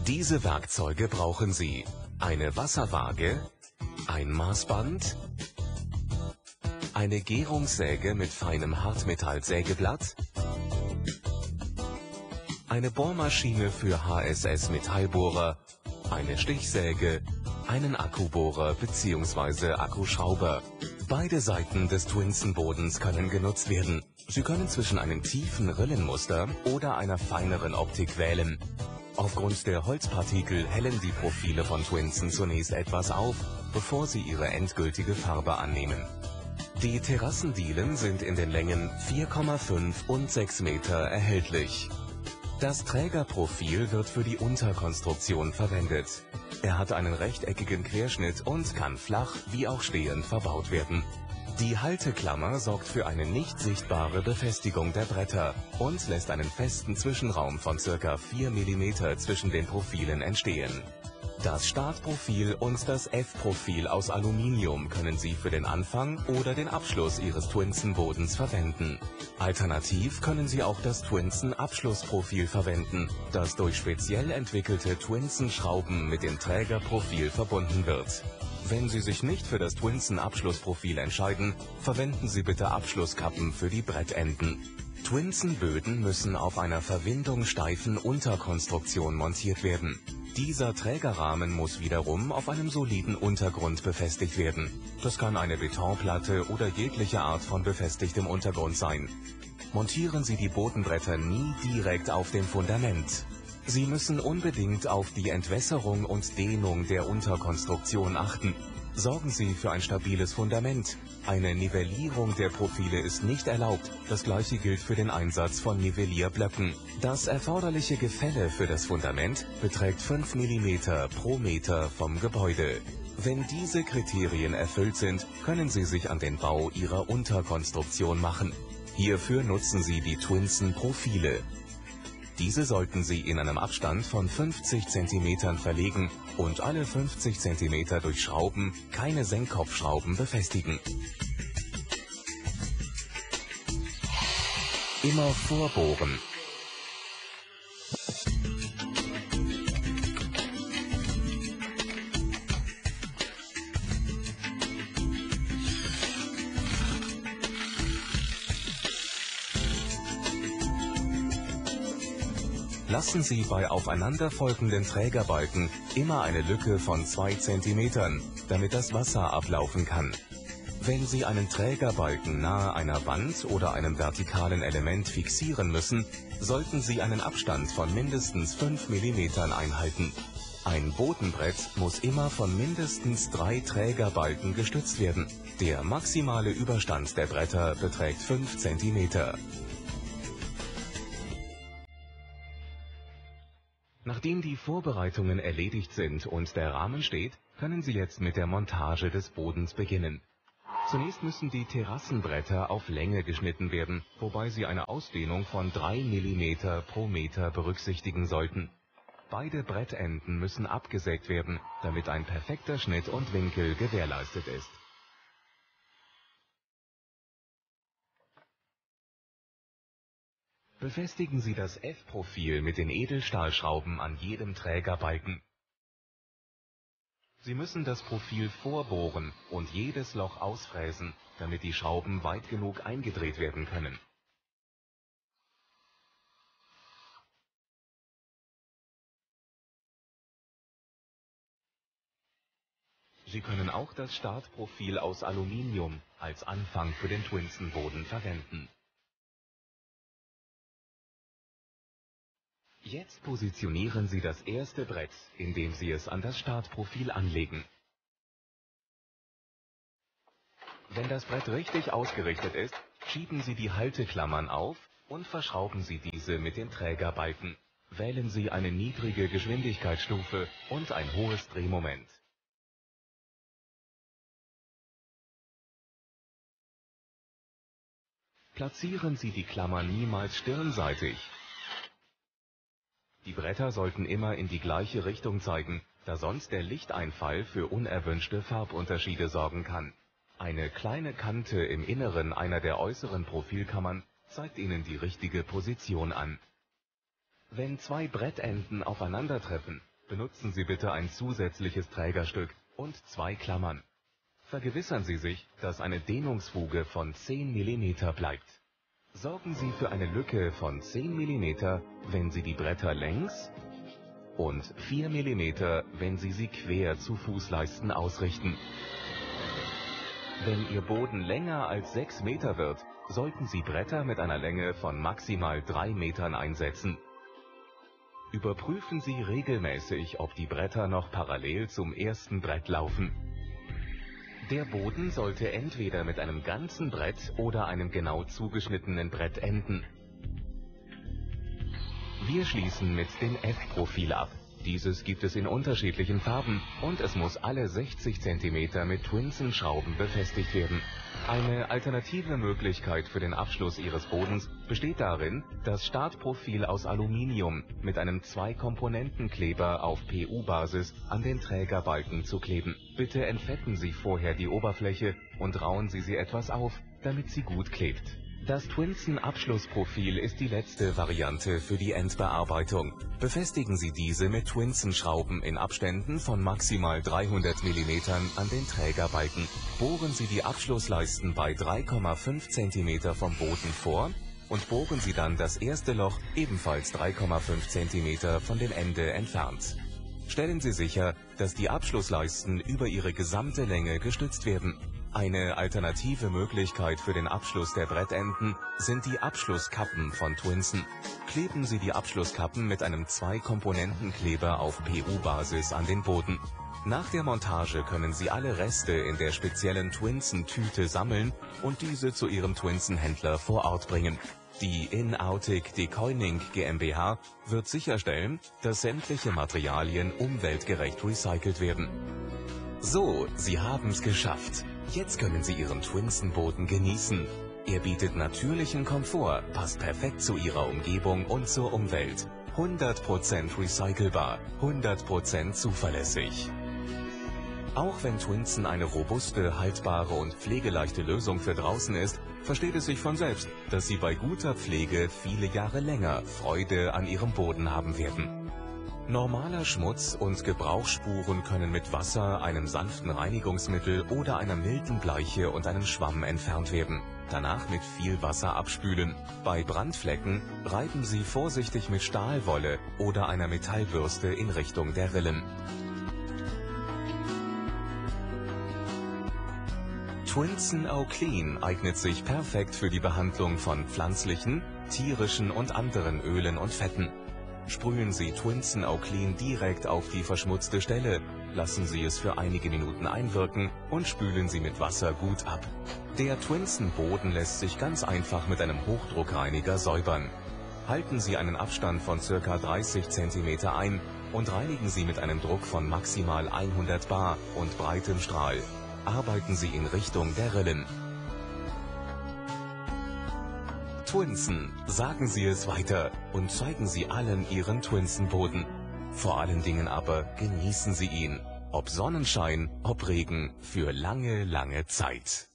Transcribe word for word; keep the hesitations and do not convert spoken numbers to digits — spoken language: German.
Diese Werkzeuge brauchen Sie: eine Wasserwaage, ein Maßband, eine Gärungssäge mit feinem Hartmetallsägeblatt, eine Bohrmaschine für H S S-Metallbohrer, eine Stichsäge, einen Akkubohrer bzw. Akkuschrauber. Beide Seiten des Twinson-Bodens können genutzt werden. Sie können zwischen einem tiefen Rillenmuster oder einer feineren Optik wählen. Aufgrund der Holzpartikel hellen die Profile von Twinson zunächst etwas auf, bevor sie ihre endgültige Farbe annehmen. Die Terrassendielen sind in den Längen vier Komma fünf und sechs Meter erhältlich. Das Trägerprofil wird für die Unterkonstruktion verwendet. Er hat einen rechteckigen Querschnitt und kann flach wie auch stehend verbaut werden. Die Halteklammer sorgt für eine nicht sichtbare Befestigung der Bretter und lässt einen festen Zwischenraum von ca. vier Millimeter zwischen den Profilen entstehen. Das Startprofil und das F-Profil aus Aluminium können Sie für den Anfang oder den Abschluss Ihres Twinson-Bodens verwenden. Alternativ können Sie auch das Twinson-Abschlussprofil verwenden, das durch speziell entwickelte Twinson-Schrauben mit dem Trägerprofil verbunden wird. Wenn Sie sich nicht für das Twinson-Abschlussprofil entscheiden, verwenden Sie bitte Abschlusskappen für die Brettenden. Twinson-Böden müssen auf einer verwindungssteifen Unterkonstruktion montiert werden. Dieser Trägerrahmen muss wiederum auf einem soliden Untergrund befestigt werden. Das kann eine Betonplatte oder jegliche Art von befestigtem Untergrund sein. Montieren Sie die Bodenbretter nie direkt auf dem Fundament. Sie müssen unbedingt auf die Entwässerung und Dehnung der Unterkonstruktion achten. Sorgen Sie für ein stabiles Fundament. Eine Nivellierung der Profile ist nicht erlaubt. Das gleiche gilt für den Einsatz von Nivellierblöcken. Das erforderliche Gefälle für das Fundament beträgt fünf Millimeter pro Meter vom Gebäude. Wenn diese Kriterien erfüllt sind, können Sie sich an den Bau Ihrer Unterkonstruktion machen. Hierfür nutzen Sie die Twinson-Profile. Diese sollten Sie in einem Abstand von fünfzig Zentimetern verlegen und alle fünfzig Zentimeter durch Schrauben, keine Senkkopfschrauben, befestigen. Immer vorbohren. Lassen Sie bei aufeinanderfolgenden Trägerbalken immer eine Lücke von zwei Zentimetern, damit das Wasser ablaufen kann. Wenn Sie einen Trägerbalken nahe einer Wand oder einem vertikalen Element fixieren müssen, sollten Sie einen Abstand von mindestens fünf Millimetern einhalten. Ein Bodenbrett muss immer von mindestens drei Trägerbalken gestützt werden. Der maximale Überstand der Bretter beträgt fünf Zentimeter. Nachdem die Vorbereitungen erledigt sind und der Rahmen steht, können Sie jetzt mit der Montage des Bodens beginnen. Zunächst müssen die Terrassenbretter auf Länge geschnitten werden, wobei Sie eine Ausdehnung von drei Millimeter pro Meter berücksichtigen sollten. Beide Brettenden müssen abgesägt werden, damit ein perfekter Schnitt und Winkel gewährleistet ist. Befestigen Sie das F-Profil mit den Edelstahlschrauben an jedem Trägerbalken. Sie müssen das Profil vorbohren und jedes Loch ausfräsen, damit die Schrauben weit genug eingedreht werden können. Sie können auch das Startprofil aus Aluminium als Anfang für den Twinson-Boden verwenden. Jetzt positionieren Sie das erste Brett, indem Sie es an das Startprofil anlegen. Wenn das Brett richtig ausgerichtet ist, schieben Sie die Halteklammern auf und verschrauben Sie diese mit den Trägerbalken. Wählen Sie eine niedrige Geschwindigkeitsstufe und ein hohes Drehmoment. Platzieren Sie die Klammern niemals stirnseitig. Die Bretter sollten immer in die gleiche Richtung zeigen, da sonst der Lichteinfall für unerwünschte Farbunterschiede sorgen kann. Eine kleine Kante im Inneren einer der äußeren Profilkammern zeigt Ihnen die richtige Position an. Wenn zwei Brettenden aufeinandertreffen, benutzen Sie bitte ein zusätzliches Trägerstück und zwei Klammern. Vergewissern Sie sich, dass eine Dehnungsfuge von zehn Millimeter bleibt. Sorgen Sie für eine Lücke von zehn Millimeter, wenn Sie die Bretter längs und vier Millimeter, wenn Sie sie quer zu Fußleisten ausrichten. Wenn Ihr Boden länger als sechs Meter wird, sollten Sie Bretter mit einer Länge von maximal drei Metern einsetzen. Überprüfen Sie regelmäßig, ob die Bretter noch parallel zum ersten Brett laufen. Der Boden sollte entweder mit einem ganzen Brett oder einem genau zugeschnittenen Brett enden. Wir schließen mit dem F-Profil ab. Dieses gibt es in unterschiedlichen Farben und es muss alle sechzig Zentimeter mit Twinsen-Schrauben befestigt werden. Eine alternative Möglichkeit für den Abschluss Ihres Bodens besteht darin, das Startprofil aus Aluminium mit einem Zwei-Komponenten-Kleber auf P U-Basis an den Trägerbalken zu kleben. Bitte entfetten Sie vorher die Oberfläche und rauen Sie sie etwas auf, damit sie gut klebt. Das Twinsen-Abschlussprofil ist die letzte Variante für die Endbearbeitung. Befestigen Sie diese mit Twinsen-Schrauben in Abständen von maximal dreihundert Millimeter an den Trägerbalken. Bohren Sie die Abschlussleisten bei drei Komma fünf Zentimeter vom Boden vor und bohren Sie dann das erste Loch ebenfalls drei Komma fünf Zentimeter von dem Ende entfernt. Stellen Sie sicher, dass die Abschlussleisten über ihre gesamte Länge gestützt werden. Eine alternative Möglichkeit für den Abschluss der Brettenden sind die Abschlusskappen von Twinsen. Kleben Sie die Abschlusskappen mit einem Zwei-Komponenten-Kleber auf P U-Basis an den Boden. Nach der Montage können Sie alle Reste in der speziellen Twinsen-Tüte sammeln und diese zu Ihrem Twinsen-Händler vor Ort bringen. Die Inautic Decoining GmbH wird sicherstellen, dass sämtliche Materialien umweltgerecht recycelt werden. So, Sie haben's geschafft. Jetzt können Sie Ihren Twinsen-Boden genießen. Er bietet natürlichen Komfort, passt perfekt zu Ihrer Umgebung und zur Umwelt. hundert Prozent recycelbar, hundert Prozent zuverlässig. Auch wenn Twinsen eine robuste, haltbare und pflegeleichte Lösung für draußen ist, versteht es sich von selbst, dass Sie bei guter Pflege viele Jahre länger Freude an Ihrem Boden haben werden. Normaler Schmutz und Gebrauchsspuren können mit Wasser, einem sanften Reinigungsmittel oder einer milden Bleiche und einem Schwamm entfernt werden. Danach mit viel Wasser abspülen. Bei Brandflecken reiben Sie vorsichtig mit Stahlwolle oder einer Metallbürste in Richtung der Rillen. Twinsen O-Clean eignet sich perfekt für die Behandlung von pflanzlichen, tierischen und anderen Ölen und Fetten. Sprühen Sie Twinsen O-Clean direkt auf die verschmutzte Stelle, lassen Sie es für einige Minuten einwirken und spülen Sie mit Wasser gut ab. Der Twinsen-Boden lässt sich ganz einfach mit einem Hochdruckreiniger säubern. Halten Sie einen Abstand von ca. dreißig Zentimeter ein und reinigen Sie mit einem Druck von maximal hundert bar und breitem Strahl. Arbeiten Sie in Richtung der Rillen. Twinsen, sagen Sie es weiter und zeigen Sie allen Ihren Twinsen-Boden. Vor allen Dingen aber genießen Sie ihn, ob Sonnenschein, ob Regen, für lange, lange Zeit.